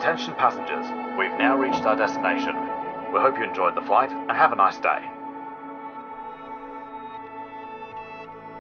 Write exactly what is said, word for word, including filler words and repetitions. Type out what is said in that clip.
Attention passengers, we've now reached our destination. We hope you enjoyed the flight and have a nice day.